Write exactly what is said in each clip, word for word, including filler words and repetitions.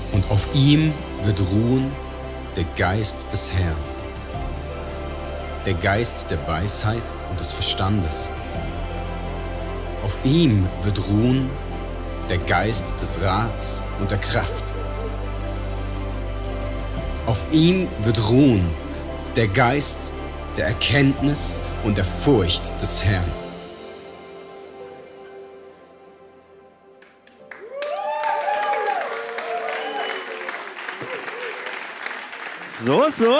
Und auf ihm wird ruhen der Geist des Herrn, der Geist der Weisheit und des Verstandes. Auf ihm wird ruhen der Geist des Rats und der Kraft. Auf ihm wird ruhen der Geist der Erkenntnis und der Furcht des Herrn. So, so.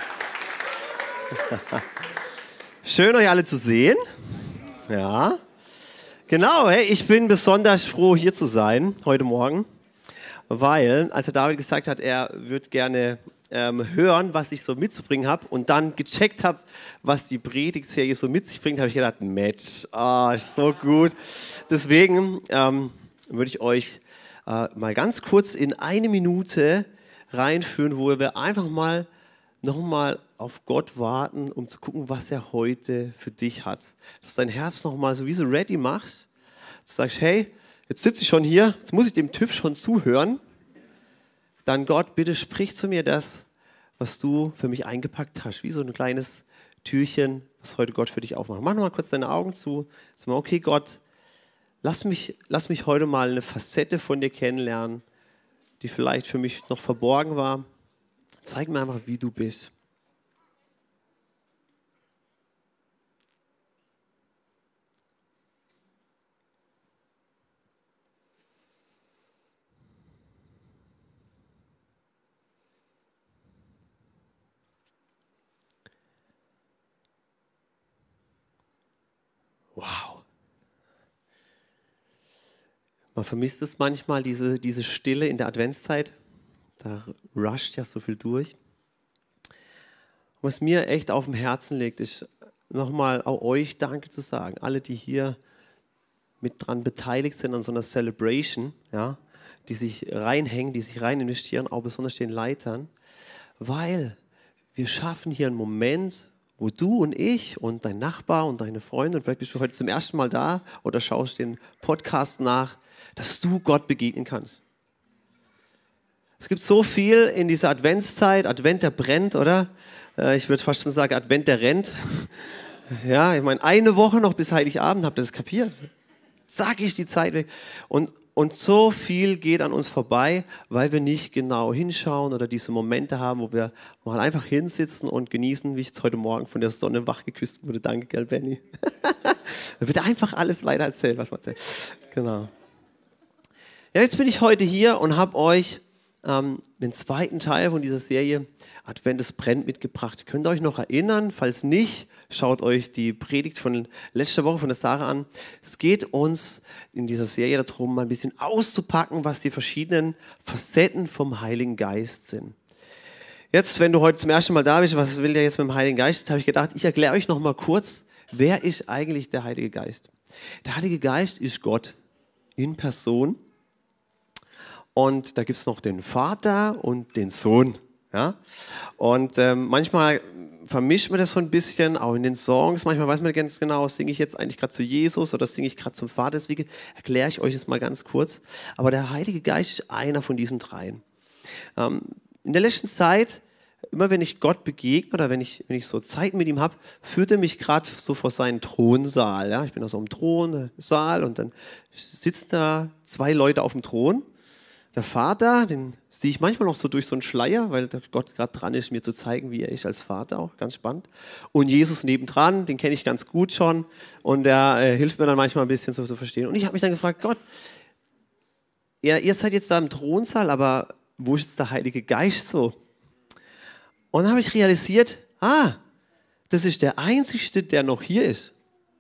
Schön, euch alle zu sehen. Ja. Genau, hey, ich bin besonders froh, hier zu sein heute Morgen, weil, als der David gesagt hat, er würde gerne ähm, hören, was ich so mitzubringen habe und dann gecheckt habe, was die Predigtserie so mit sich bringt, habe ich gedacht, Mensch, ah, ist so gut. Deswegen ähm, würde ich euch äh, mal ganz kurz in eine Minute reinführen, wo wir einfach mal nochmal auf Gott warten, um zu gucken, was er heute für dich hat. Dass dein Herz nochmal sowieso ready machst. Du sagst, hey, jetzt sitze ich schon hier, jetzt muss ich dem Typ schon zuhören. Dann Gott, bitte sprich zu mir das, was du für mich eingepackt hast. Wie so ein kleines Türchen, was heute Gott für dich aufmacht. Mach nochmal kurz deine Augen zu. Sag mal, okay Gott, lass mich, lass mich heute mal eine Facette von dir kennenlernen, die vielleicht für mich noch verborgen war. Zeig mir einfach, wie du bist. Wow. Man vermisst es manchmal, diese, diese Stille in der Adventszeit. Da rusht ja so viel durch. Und was mir echt auf dem Herzen liegt, ist nochmal auch euch Danke zu sagen. Alle, die hier mit dran beteiligt sind an so einer Celebration, ja, die sich reinhängen, die sich rein investieren, auch besonders den Leitern. Weil wir schaffen hier einen Moment, wo du und ich und dein Nachbar und deine Freunde, und vielleicht bist du heute zum ersten Mal da oder schaust den Podcast nach, dass du Gott begegnen kannst. Es gibt so viel in dieser Adventszeit, Advent, der brennt, oder? Ich würde fast schon sagen, Advent, der rennt. Ja, ich meine, eine Woche noch bis Heiligabend, habt ihr das kapiert? Sag ich die Zeit weg. Und, und so viel geht an uns vorbei, weil wir nicht genau hinschauen oder diese Momente haben, wo wir mal einfach hinsitzen und genießen, wie ich jetzt heute Morgen von der Sonne wach geküsst wurde. Danke, gell, Benny. Da wird einfach alles weiter erzählt, was man erzählt. Genau. Ja, jetzt bin ich heute hier und habe euch ähm, den zweiten Teil von dieser Serie Advent, es brennt mitgebracht. Könnt ihr euch noch erinnern? Falls nicht, schaut euch die Predigt von letzter Woche von der Sarah an. Es geht uns in dieser Serie darum, mal ein bisschen auszupacken, was die verschiedenen Facetten vom Heiligen Geist sind. Jetzt, wenn du heute zum ersten Mal da bist, was will der jetzt mit dem Heiligen Geist? Habe ich gedacht, ich erkläre euch noch mal kurz, wer ist eigentlich der Heilige Geist? Der Heilige Geist ist Gott in Person. Und da gibt es noch den Vater und den Sohn. Ja? Und ähm, manchmal vermischt man das so ein bisschen, auch in den Songs. Manchmal weiß man ganz genau, singe ich jetzt eigentlich gerade zu Jesus oder singe ich gerade zum Vater. Deswegen erkläre ich euch das mal ganz kurz. Aber der Heilige Geist ist einer von diesen dreien. Ähm, in der letzten Zeit, immer wenn ich Gott begegne oder wenn ich, wenn ich so Zeit mit ihm habe, führt er mich gerade so vor seinen Thronsaal. Ja? Ich bin da so im Thronsaal und dann sitzen da zwei Leute auf dem Thron. Der Vater, den sehe ich manchmal noch so durch so einen Schleier, weil Gott gerade dran ist, mir zu zeigen, wie er ist als Vater auch, ganz spannend. Und Jesus nebendran, den kenne ich ganz gut schon und der äh, hilft mir dann manchmal ein bisschen so zu verstehen. Und ich habe mich dann gefragt, Gott, ja, ihr seid jetzt da im Thronsaal, aber wo ist jetzt der Heilige Geist so? Und dann habe ich realisiert, ah, das ist der Einzige, der noch hier ist.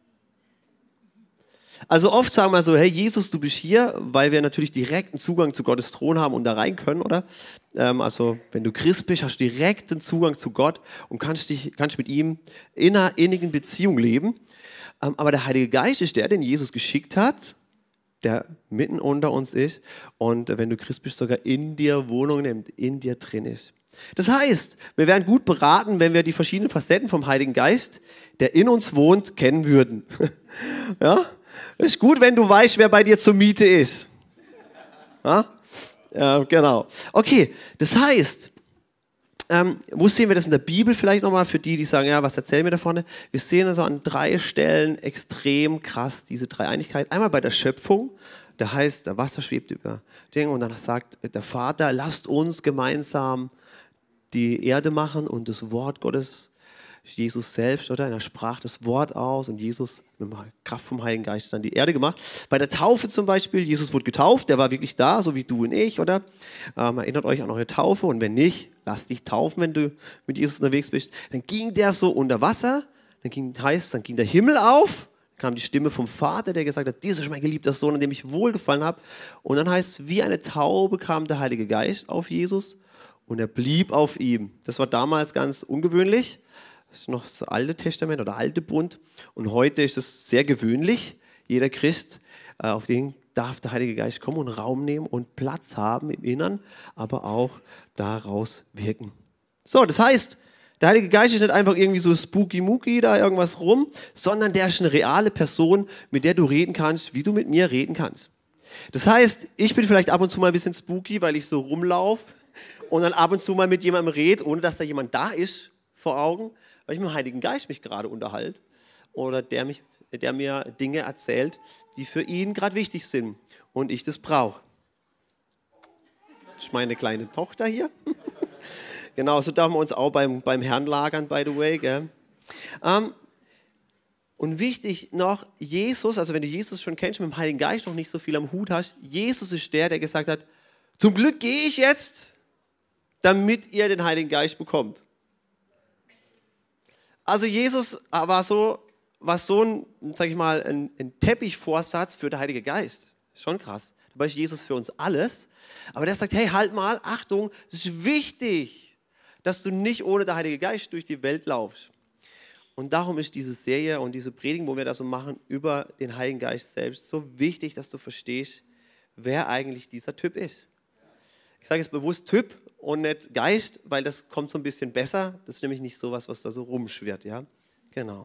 Also oft sagen wir so, hey Jesus, du bist hier, weil wir natürlich direkten Zugang zu Gottes Thron haben und da rein können, oder? Ähm, also wenn du Christ bist, hast du direkten Zugang zu Gott und kannst, dich, kannst mit ihm in einer innigen Beziehung leben. Ähm, aber der Heilige Geist ist der, den Jesus geschickt hat, der mitten unter uns ist und wenn du Christ bist, sogar in dir Wohnung nimmt, in dir drin ist. Das heißt, wir wären gut beraten, wenn wir die verschiedenen Facetten vom Heiligen Geist, der in uns wohnt, kennen würden. Ja? Es ist gut, wenn du weißt, wer bei dir zur Miete ist. Ja? äh, genau. Okay, das heißt, ähm, wo sehen wir das in der Bibel vielleicht nochmal für die, die sagen, ja, was erzählen wir da vorne? Wir sehen also an drei Stellen extrem krass diese Dreieinigkeit. Einmal bei der Schöpfung, da heißt, der Wasser schwebt über Dinge und dann sagt der Vater, lasst uns gemeinsam die Erde machen und das Wort Gottes, Jesus selbst, oder? Er sprach das Wort aus und Jesus mit der Kraft vom Heiligen Geist hat dann die Erde gemacht. Bei der Taufe zum Beispiel, Jesus wurde getauft, der war wirklich da, so wie du und ich, oder? Ähm, erinnert euch an eure Taufe und wenn nicht, lass dich taufen, wenn du mit Jesus unterwegs bist. Dann ging der so unter Wasser, dann ging, heißt, dann ging der Himmel auf, kam die Stimme vom Vater, der gesagt hat, dieser ist mein geliebter Sohn, an dem ich wohlgefallen habe. Und dann heißt es, wie eine Taube kam der Heilige Geist auf Jesus und er blieb auf ihm. Das war damals ganz ungewöhnlich. Das ist noch das Alte Testament oder Alte Bund. Und heute ist es sehr gewöhnlich. Jeder Christ, äh, auf den darf der Heilige Geist kommen und Raum nehmen und Platz haben im Innern, aber auch daraus wirken. So, das heißt, der Heilige Geist ist nicht einfach irgendwie so spooky-mooky da irgendwas rum, sondern der ist eine reale Person, mit der du reden kannst, wie du mit mir reden kannst. Das heißt, ich bin vielleicht ab und zu mal ein bisschen spooky, weil ich so rumlaufe und dann ab und zu mal mit jemandem rede, ohne dass da jemand da ist vor Augen, weil ich mit dem Heiligen Geist mich gerade unterhalte oder der, mich, der mir Dinge erzählt, die für ihn gerade wichtig sind und ich das brauche. Das ist meine kleine Tochter hier. Genau, so darf man uns auch beim, beim Herrn lagern, by the way. Gell? Ähm, und wichtig noch, Jesus, also wenn du Jesus schon kennst, mit dem Heiligen Geist noch nicht so viel am Hut hast, Jesus ist der, der gesagt hat, zum Glück gehe ich jetzt, damit ihr den Heiligen Geist bekommt. Also Jesus war so, war so ein, sag ich mal, ein, ein Teppichvorsatz für den Heiligen Geist. Schon krass. Dabei ist Jesus für uns alles. Aber der sagt, hey, halt mal, Achtung, es ist wichtig, dass du nicht ohne den Heiligen Geist durch die Welt laufst. Und darum ist diese Serie und diese Predigung, wo wir das so machen, über den Heiligen Geist selbst, so wichtig, dass du verstehst, wer eigentlich dieser Typ ist. Ich sage jetzt bewusst Typ und nicht Geist, weil das kommt so ein bisschen besser. Das ist nämlich nicht sowas, was da so rumschwirrt. Ja? Genau.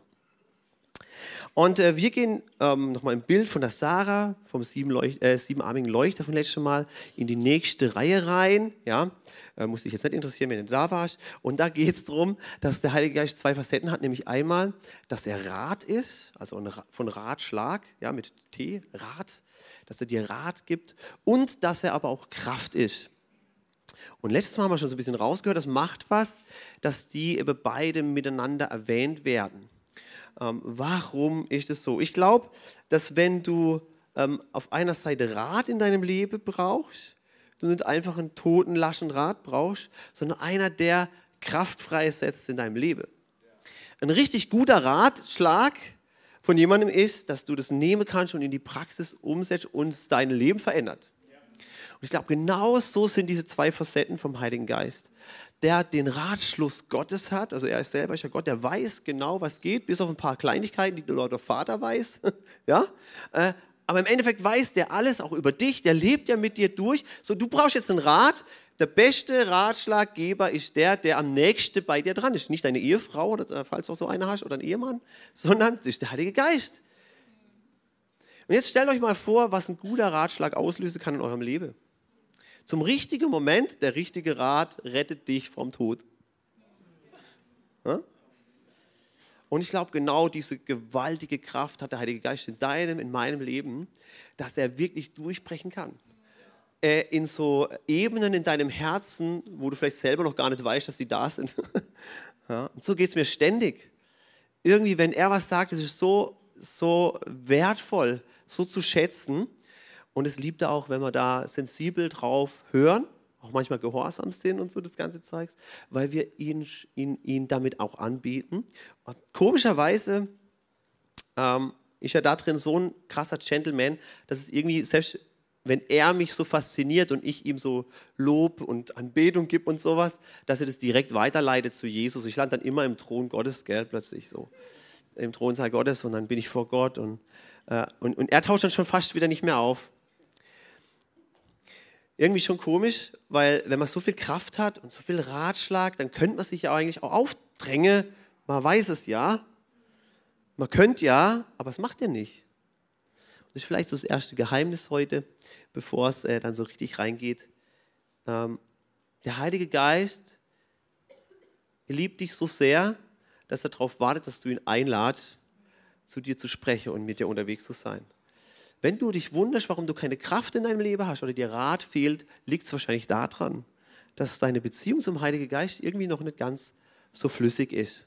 Und äh, wir gehen ähm, nochmal im Bild von der Sarah, vom sieben Leuch- äh, siebenarmigen Leuchter von letztem Mal, in die nächste Reihe rein. Ja? Äh, muss dich jetzt nicht interessieren, wenn du da warst. Und da geht es darum, dass der Heilige Geist zwei Facetten hat. Nämlich einmal, dass er Rat ist, also ein Ra- von Ratschlag, ja, mit T, Rat, dass er dir Rat gibt. Und dass er aber auch Kraft ist. Und letztes Mal haben wir schon so ein bisschen rausgehört, das macht was, dass die eben beide miteinander erwähnt werden. Ähm, warum ist es so? Ich glaube, dass wenn du ähm, auf einer Seite Rat in deinem Leben brauchst, du nicht einfach einen toten, laschen Rat brauchst, sondern einer, der Kraft freisetzt in deinem Leben. Ein richtig guter Ratschlag von jemandem ist, dass du das nehmen kannst und in die Praxis umsetzt und dein Leben verändert. Und ich glaube, genau so sind diese zwei Facetten vom Heiligen Geist. Der den Ratschluss Gottes hat, also er ist selber ist ja Gott, der weiß genau, was geht, bis auf ein paar Kleinigkeiten, die der der Vater weiß. Ja? Äh, aber im Endeffekt weiß der alles, auch über dich, der lebt ja mit dir durch. So, du brauchst jetzt einen Rat. Der beste Ratschlaggeber ist der, der am nächsten bei dir dran ist. Nicht deine Ehefrau, oder, falls du auch so eine hast, oder ein Ehemann, sondern es ist der Heilige Geist. Und jetzt stellt euch mal vor, was ein guter Ratschlag auslösen kann in eurem Leben. Zum richtigen Moment, der richtige Rat rettet dich vom Tod. Ja? Und ich glaube, genau diese gewaltige Kraft hat der Heilige Geist in deinem, in meinem Leben, dass er wirklich durchbrechen kann. Äh, in so Ebenen in deinem Herzen, wo du vielleicht selber noch gar nicht weißt, dass sie da sind. Ja? Und so geht es mir ständig. Irgendwie, wenn er was sagt, das ist so, so wertvoll, so zu schätzen. Und es liebt er auch, wenn wir da sensibel drauf hören, auch manchmal gehorsam sind und so das ganze Zeugs, weil wir ihn, ihn, ihn damit auch anbieten. Und komischerweise ähm, ist er da drin so ein krasser Gentleman, dass es irgendwie, selbst wenn er mich so fasziniert und ich ihm so Lob und Anbetung gebe und sowas, dass er das direkt weiterleitet zu Jesus. Ich lande dann immer im Thron Gottes, gell, plötzlich so, im Thronsaal Gottes und dann bin ich vor Gott und, äh, und, und er taucht dann schon fast wieder nicht mehr auf. Irgendwie schon komisch, weil wenn man so viel Kraft hat und so viel Ratschlag, dann könnte man sich ja eigentlich auch aufdrängen. Man weiß es ja, man könnte ja, aber es macht er nicht. Das ist vielleicht so das erste Geheimnis heute, bevor es äh, dann so richtig reingeht. ähm, der Heilige Geist liebt dich so sehr, dass er darauf wartet, dass du ihn einladest, zu dir zu sprechen und mit dir unterwegs zu sein. Wenn du dich wunderst, warum du keine Kraft in deinem Leben hast oder dir Rat fehlt, liegt es wahrscheinlich daran, dass deine Beziehung zum Heiligen Geist irgendwie noch nicht ganz so flüssig ist.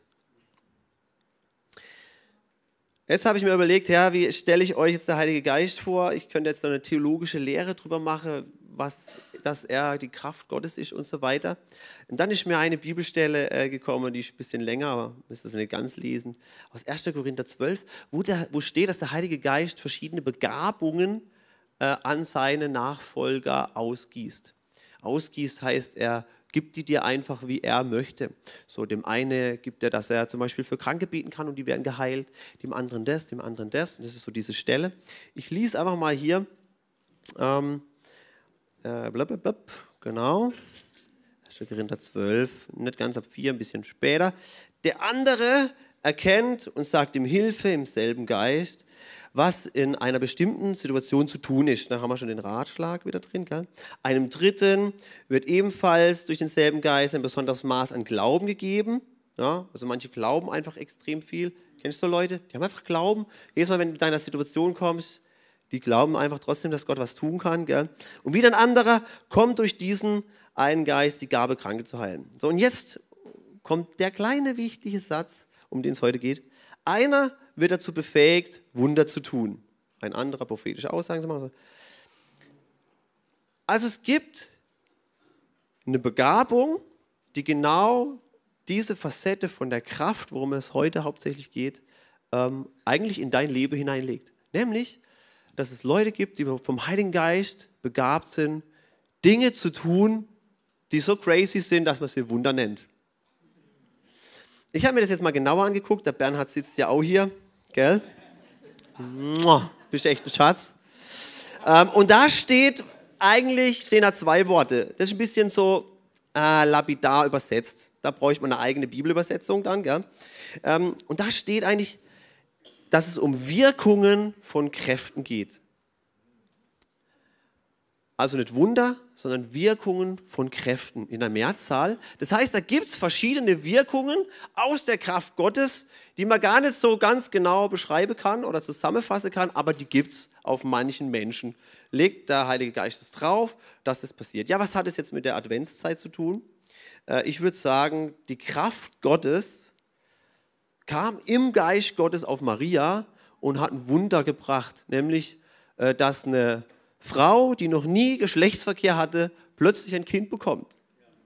Jetzt habe ich mir überlegt, ja, wie stelle ich euch jetzt der Heilige Geist vor? Ich könnte jetzt noch eine theologische Lehre drüber machen, was, dass er die Kraft Gottes ist und so weiter. Und dann ist mir eine Bibelstelle äh, gekommen, die ist ein bisschen länger, aber müsst ihr es nicht ganz lesen, aus erster Korinther zwölf, wo, der, wo steht, dass der Heilige Geist verschiedene Begabungen äh, an seine Nachfolger ausgießt. Ausgießt heißt, er gibt die dir einfach, wie er möchte. So, dem einen gibt er, dass er zum Beispiel für Kranke beten kann und die werden geheilt, dem anderen das, dem anderen das. Und das ist so diese Stelle. Ich lese einfach mal hier, ähm, äh, blablabla, genau, erster Korinther zwölf, nicht ganz ab vier, ein bisschen später. Der andere erkennt und sagt ihm Hilfe im selben Geist, was in einer bestimmten Situation zu tun ist. Da haben wir schon den Ratschlag wieder drin. Gell? Einem Dritten wird ebenfalls durch denselben Geist ein besonderes Maß an Glauben gegeben. Ja, also manche glauben einfach extrem viel. Kennst du Leute? Die haben einfach Glauben. Jedes Mal, wenn du in deiner Situation kommst, die glauben einfach trotzdem, dass Gott was tun kann. Gell? Und wieder ein anderer kommt durch diesen einen Geist die Gabe, Kranke zu heilen. So, und jetzt kommt der kleine wichtige Satz, um den es heute geht. Einer wird dazu befähigt, Wunder zu tun. Ein anderer prophetische Aussagen zu machen. Also es gibt eine Begabung, die genau diese Facette von der Kraft, worum es heute hauptsächlich geht, ähm, eigentlich in dein Leben hineinlegt. Nämlich, dass es Leute gibt, die vom Heiligen Geist begabt sind, Dinge zu tun, die so crazy sind, dass man sie Wunder nennt. Ich habe mir das jetzt mal genauer angeguckt. Der Bernhard sitzt ja auch hier, gell? Mua, bist echt ein Schatz. Ähm, und da steht eigentlich, stehen da zwei Worte. Das ist ein bisschen so äh, lapidar übersetzt. Da bräuchte man eine eigene Bibelübersetzung dann, gell? Ähm, und da steht eigentlich, dass es um Wirkungen von Kräften geht. Also nicht Wunder, sondern Wirkungen von Kräften in der Mehrzahl. Das heißt, da gibt es verschiedene Wirkungen aus der Kraft Gottes, die man gar nicht so ganz genau beschreiben kann oder zusammenfassen kann, aber die gibt es auf manchen Menschen. Legt der Heilige Geist es drauf, dass es passiert. Ja, was hat es jetzt mit der Adventszeit zu tun? Äh, ich würde sagen, die Kraft Gottes kam im Geist Gottes auf Maria und hat ein Wunder gebracht, nämlich, äh, dass eine Frau, die noch nie Geschlechtsverkehr hatte, plötzlich ein Kind bekommt.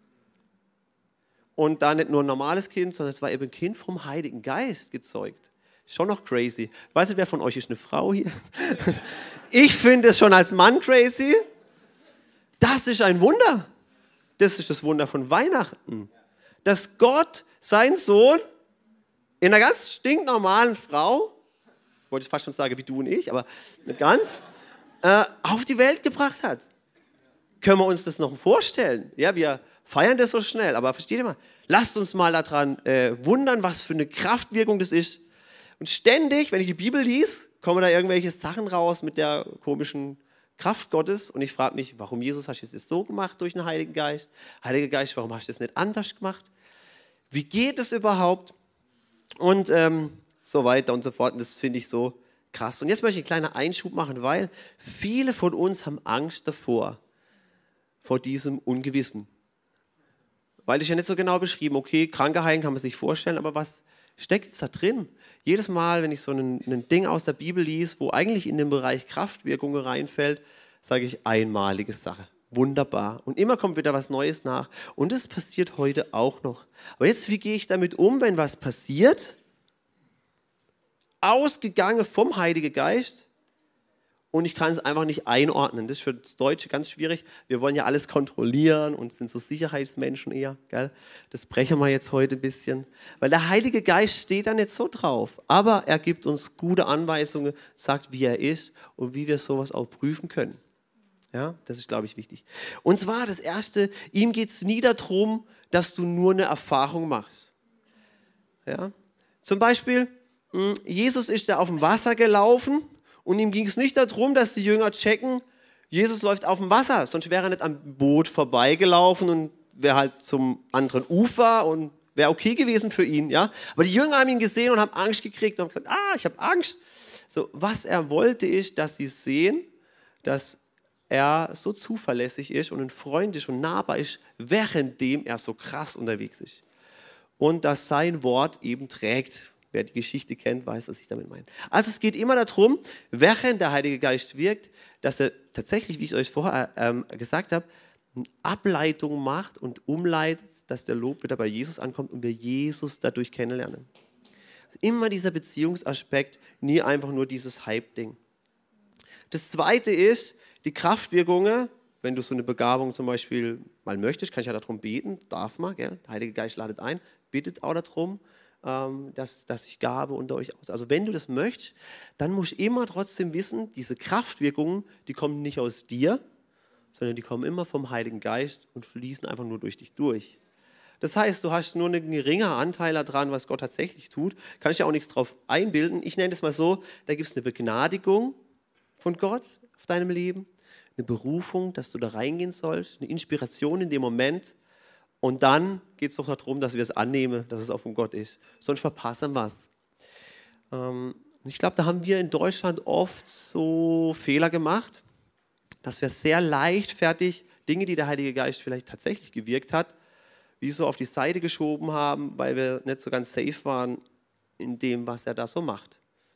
Und da nicht nur ein normales Kind, sondern es war eben ein Kind vom Heiligen Geist gezeugt. Schon noch crazy. Ich weiß nicht, wer von euch ist eine Frau hier? Ich finde es schon als Mann crazy. Das ist ein Wunder. Das ist das Wunder von Weihnachten. Dass Gott seinen Sohn in einer ganz stinknormalen Frau, wollte ich fast schon sagen wie du und ich, aber nicht ganz, äh, auf die Welt gebracht hat. Können wir uns das noch vorstellen? Ja, wir feiern das so schnell, aber versteht ihr mal? Lasst uns mal daran äh, wundern, was für eine Kraftwirkung das ist. Und ständig, wenn ich die Bibel lese, kommen da irgendwelche Sachen raus mit der komischen Kraft Gottes. Und ich frage mich, warum Jesus hast du das so gemacht durch den Heiligen Geist? Heiliger Geist, warum hast du das nicht anders gemacht? Wie geht es überhaupt? Und ähm, so weiter und so fort. Und das finde ich so krass. Und jetzt möchte ich einen kleinen Einschub machen, weil viele von uns haben Angst davor, vor diesem Ungewissen. Weil es ja nicht so genau beschrieben, okay, Kranke heilen kann man sich vorstellen, aber was steckt jetzt da drin? Jedes Mal, wenn ich so ein, ein Ding aus der Bibel lese, wo eigentlich in den Bereich Kraftwirkungen reinfällt, sage ich, einmalige Sache. Wunderbar. Und immer kommt wieder was Neues nach. Und das passiert heute auch noch. Aber jetzt, wie gehe ich damit um, wenn was passiert? Ausgegangen vom Heiligen Geist und ich kann es einfach nicht einordnen. Das ist für das Deutsche ganz schwierig. Wir wollen ja alles kontrollieren und sind so Sicherheitsmenschen eher. Gell? Das brechen wir jetzt heute ein bisschen. Weil der Heilige Geist steht da nicht so drauf. Aber er gibt uns gute Anweisungen, sagt, wie er ist und wie wir sowas auch prüfen können. Ja, das ist, glaube ich, wichtig. Und zwar das Erste, ihm geht es nie darum, dass du nur eine Erfahrung machst. Ja? Zum Beispiel, Jesus ist da auf dem Wasser gelaufen und ihm ging es nicht darum, dass die Jünger checken, Jesus läuft auf dem Wasser, sonst wäre er nicht am Boot vorbeigelaufen und wäre halt zum anderen Ufer und wäre okay gewesen für ihn. Ja? Aber die Jünger haben ihn gesehen und haben Angst gekriegt und haben gesagt, ah, ich habe Angst. So, was er wollte ist, dass sie sehen, dass er so zuverlässig ist und freundlich und nahbar ist, währenddem er so krass unterwegs ist. Und dass sein Wort eben trägt. Wer die Geschichte kennt, weiß, was ich damit meine. Also es geht immer darum, während der Heilige Geist wirkt, dass er tatsächlich, wie ich euch vorher ähm, gesagt habe, eine Ableitung macht und umleitet, dass der Lob wieder bei Jesus ankommt und wir Jesus dadurch kennenlernen. Immer dieser Beziehungsaspekt, nie einfach nur dieses Hype-Ding. Das Zweite ist, die Kraftwirkungen, wenn du so eine Begabung zum Beispiel mal möchtest, kann ich ja darum beten, darf man, gell? Der Heilige Geist ladet ein, bittet auch darum, ähm, dass, dass ich Gabe unter euch aus. Also wenn du das möchtest, dann musst du immer trotzdem wissen, diese Kraftwirkungen, die kommen nicht aus dir, sondern die kommen immer vom Heiligen Geist und fließen einfach nur durch dich durch. Das heißt, du hast nur einen geringen Anteil daran, was Gott tatsächlich tut. Kann ich ja auch nichts drauf einbilden. Ich nenne das mal so, da gibt es eine Begnadigung von Gott auf deinem Leben, eine Berufung, dass du da reingehen sollst, eine Inspiration in dem Moment. Und dann geht es doch darum, dass wir es annehmen, dass es auch von Gott ist. Sonst verpassen wir es. Ähm, ich glaube, da haben wir in Deutschland oft so Fehler gemacht, dass wir sehr leichtfertig Dinge, die der Heilige Geist vielleicht tatsächlich gewirkt hat, wie so auf die Seite geschoben haben, weil wir nicht so ganz safe waren in dem, was er da so macht.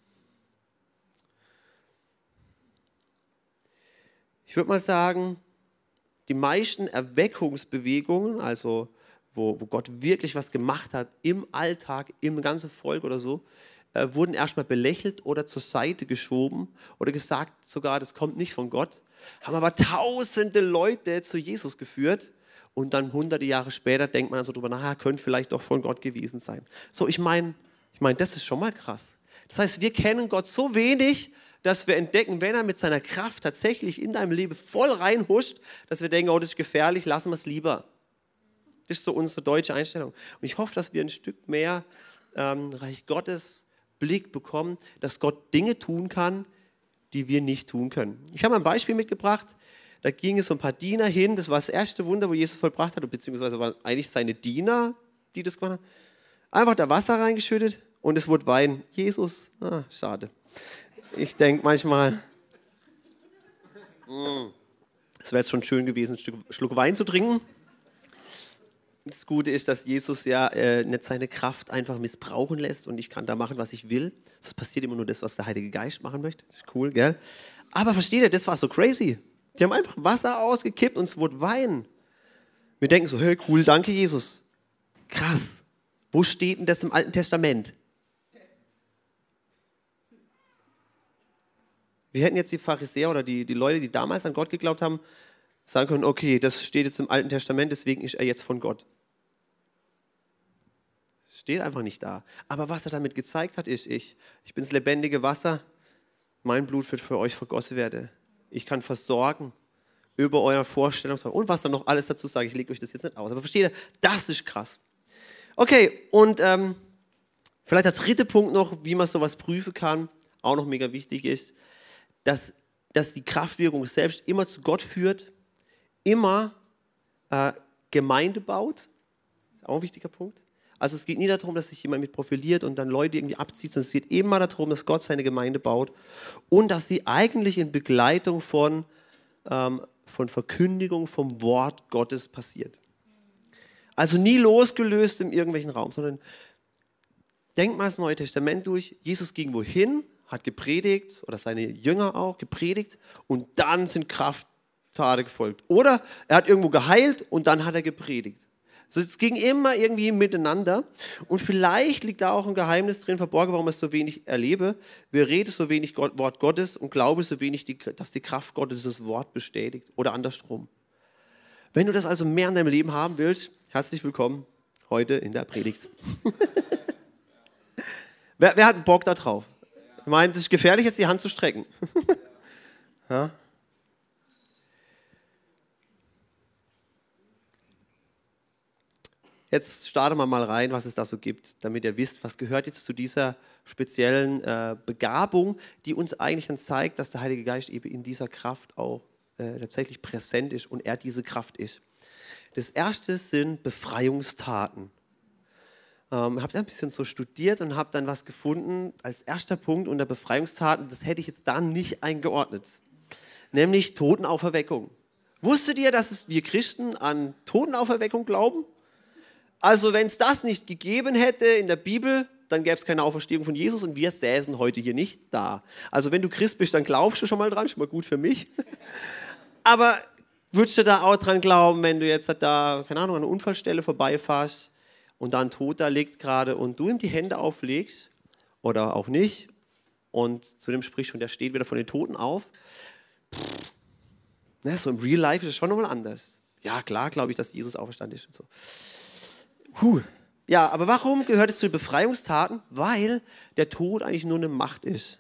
Ich würde mal sagen, die meisten Erweckungsbewegungen, also wo, wo Gott wirklich was gemacht hat im Alltag, im ganzen Volk oder so, äh, wurden erstmal belächelt oder zur Seite geschoben oder gesagt sogar, das kommt nicht von Gott, haben aber tausende Leute zu Jesus geführt. Und dann hunderte Jahre später denkt man so drüber nach, ja, könnte vielleicht doch von Gott gewesen sein. So, ich meine, ich mein, das ist schon mal krass. Das heißt, wir kennen Gott so wenig, dass wir entdecken, wenn er mit seiner Kraft tatsächlich in deinem Leben voll reinhuscht, dass wir denken, oh, das ist gefährlich, lassen wir es lieber. Das ist so unsere deutsche Einstellung. Und ich hoffe, dass wir ein Stück mehr ähm, Reich Gottes Blick bekommen, dass Gott Dinge tun kann, die wir nicht tun können. Ich habe ein Beispiel mitgebracht. Da gingen so ein paar Diener hin, das war das erste Wunder, wo Jesus vollbracht hat, beziehungsweise waren eigentlich seine Diener, die das gemacht haben. Einfach da Wasser reingeschüttet und es wurde Wein. Jesus, ah, schade. Ich denke manchmal, es wäre jetzt schon schön gewesen, ein Stück, Schluck Wein zu trinken. Das Gute ist, dass Jesus ja äh, nicht seine Kraft einfach missbrauchen lässt und ich kann da machen, was ich will. Es passiert immer nur das, was der Heilige Geist machen möchte. Das ist cool, gell? Aber versteht ihr, das war so crazy. Die haben einfach Wasser ausgekippt und es wurde Wein. Wir denken so, hey, cool, danke Jesus. Krass. Wo steht denn das im Alten Testament? Wir hätten jetzt die Pharisäer oder die, die Leute, die damals an Gott geglaubt haben, sagen können, okay, das steht jetzt im Alten Testament, deswegen ist er jetzt von Gott. Das steht einfach nicht da. Aber was er damit gezeigt hat, ist, ich, ich bin das lebendige Wasser, mein Blut wird für euch vergossen werden. Ich kann versorgen über eure Vorstellung und was dann noch alles dazu sage. Ich lege euch das jetzt nicht aus. Aber versteht ihr, das ist krass. Okay, und ähm, vielleicht der dritte Punkt noch, wie man sowas prüfen kann, auch noch mega wichtig ist, dass, dass die Kraftwirkung selbst immer zu Gott führt, immer äh, Gemeinde baut. Auch ein wichtiger Punkt. Also es geht nie darum, dass sich jemand mit profiliert und dann Leute irgendwie abzieht, sondern es geht immer darum, dass Gott seine Gemeinde baut und dass sie eigentlich in Begleitung von, ähm, von Verkündigung vom Wort Gottes passiert. Also nie losgelöst in irgendwelchen Raum, sondern denk mal das Neue Testament durch. Jesus ging wohin, hat gepredigt oder seine Jünger auch gepredigt und dann sind Krafttaten gefolgt. Oder er hat irgendwo geheilt und dann hat er gepredigt. Also es ging immer irgendwie miteinander und vielleicht liegt da auch ein Geheimnis drin verborgen, warum ich es so wenig erlebe. Wir reden so wenig Gott, Wort Gottes und glauben so wenig, die, dass die Kraft Gottes das Wort bestätigt oder andersrum. Wenn du das also mehr in deinem Leben haben willst, herzlich willkommen heute in der Predigt. wer, wer hat Bock da drauf? Ich meine, es ist gefährlich, jetzt die Hand zu strecken. Ja? Jetzt starten wir mal rein, was es da so gibt, damit ihr wisst, was gehört jetzt zu dieser speziellen äh, Begabung, die uns eigentlich dann zeigt, dass der Heilige Geist eben in dieser Kraft auch äh, tatsächlich präsent ist und er diese Kraft ist. Das erste sind Befreiungstaten. Ähm, ich habe ein bisschen so studiert und habe dann was gefunden als erster Punkt unter Befreiungstaten, das hätte ich jetzt da nicht eingeordnet, nämlich Totenauferweckung. Wusstet ihr, dass es wir Christen an Totenauferweckung glauben? Also wenn es das nicht gegeben hätte in der Bibel, dann gäbe es keine Auferstehung von Jesus und wir säßen heute hier nicht da. Also wenn du Christ bist, dann glaubst du schon mal dran, schon mal gut für mich. Aber würdest du da auch dran glauben, wenn du jetzt da, keine Ahnung, an einer Unfallstelle vorbeifährst und da ein Toter liegt gerade und du ihm die Hände auflegst oder auch nicht und zu dem sprichst und der steht wieder von den Toten auf? Pff, ne, so im Real Life ist es schon nochmal anders. Ja, klar, glaube ich, dass Jesus auferstanden ist und so. Puh. Ja, aber warum gehört es zu den Befreiungstaten? Weil der Tod eigentlich nur eine Macht ist.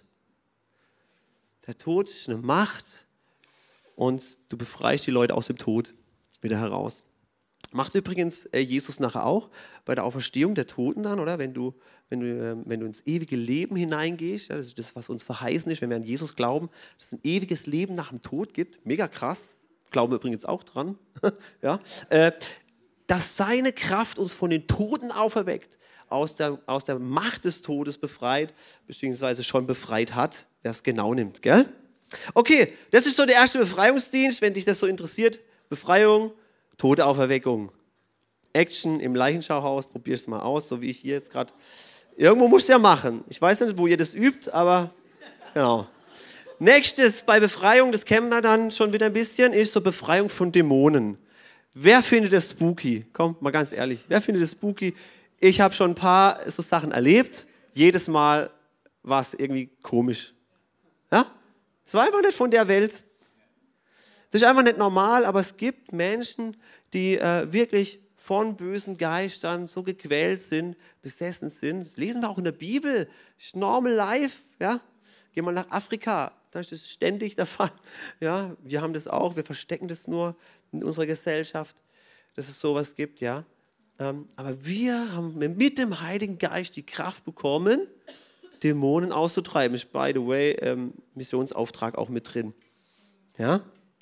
Der Tod ist eine Macht und du befreist die Leute aus dem Tod wieder heraus. Macht übrigens äh, Jesus nachher auch bei der Auferstehung der Toten dann, oder? Wenn du, wenn du, äh, wenn du ins ewige Leben hineingehst, ja, das ist das, was uns verheißen ist, wenn wir an Jesus glauben, dass es ein ewiges Leben nach dem Tod gibt. Mega krass. Glauben wir übrigens auch dran. ja. äh, dass seine Kraft uns von den Toten auferweckt, aus der, aus der Macht des Todes befreit, beziehungsweise schon befreit hat, wer es genau nimmt. Gell? Okay, das ist so der erste Befreiungsdienst, wenn dich das so interessiert. Befreiung, Todeauferweckung. Action im Leichenschauhaus, probier es mal aus, so wie ich hier jetzt gerade. Irgendwo musst du ja machen. Ich weiß nicht, wo ihr das übt, aber genau. Nächstes bei Befreiung, das kennen wir dann schon wieder ein bisschen, ist so Befreiung von Dämonen. Wer findet das spooky? Komm, mal ganz ehrlich. Wer findet das spooky? Ich habe schon ein paar so Sachen erlebt. Jedes Mal war es irgendwie komisch. Ja? Es war einfach nicht von der Welt. Das ist einfach nicht normal, aber es gibt Menschen, die äh, wirklich von bösen Geistern so gequält sind, besessen sind. Das lesen wir auch in der Bibel. Das ist normal life. Ja? Geh mal nach Afrika, da ist das ständig der Fall. Ja? Wir haben das auch, wir verstecken das nur in unserer Gesellschaft, dass es sowas gibt, ja. Ähm, aber wir haben mit dem Heiligen Geist die Kraft bekommen, Dämonen auszutreiben. Ist, by the way, ähm, Missionsauftrag auch mit drin. Ja.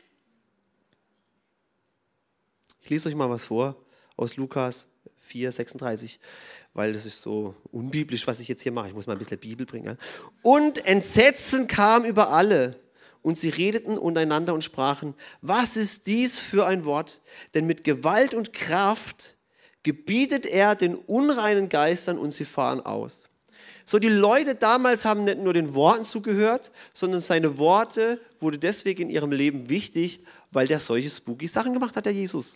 Ich lese euch mal was vor aus Lukas vier, sechsunddreißig, weil das ist so unbiblisch, was ich jetzt hier mache. Ich muss mal ein bisschen Bibel bringen. Ja? Und Entsetzen kam über alle. Und sie redeten untereinander und sprachen, was ist dies für ein Wort? Denn mit Gewalt und Kraft gebietet er den unreinen Geistern und sie fahren aus. So, die Leute damals haben nicht nur den Worten zugehört, sondern seine Worte wurden deswegen in ihrem Leben wichtig, weil der solche spooky Sachen gemacht hat, der Jesus.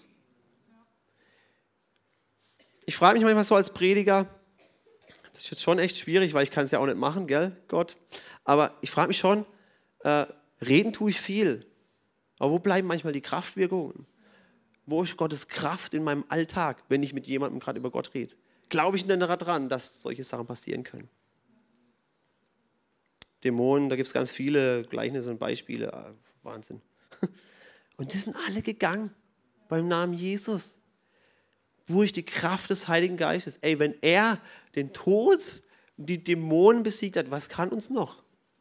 Ich frage mich manchmal so als Prediger, das ist jetzt schon echt schwierig, weil ich kann es ja auch nicht machen, gell, Gott? Aber ich frage mich schon, äh, reden tue ich viel, aber wo bleiben manchmal die Kraftwirkungen? Wo ist Gottes Kraft in meinem Alltag, wenn ich mit jemandem gerade über Gott rede? Glaube ich denn daran, dass solche Sachen passieren können? Dämonen, da gibt es ganz viele Gleichnisse und Beispiele. Ah, Wahnsinn. Und die sind alle gegangen beim Namen Jesus. Durch die Kraft des Heiligen Geistes. Ey, wenn er den Tod und die Dämonen besiegt hat, was kann uns noch?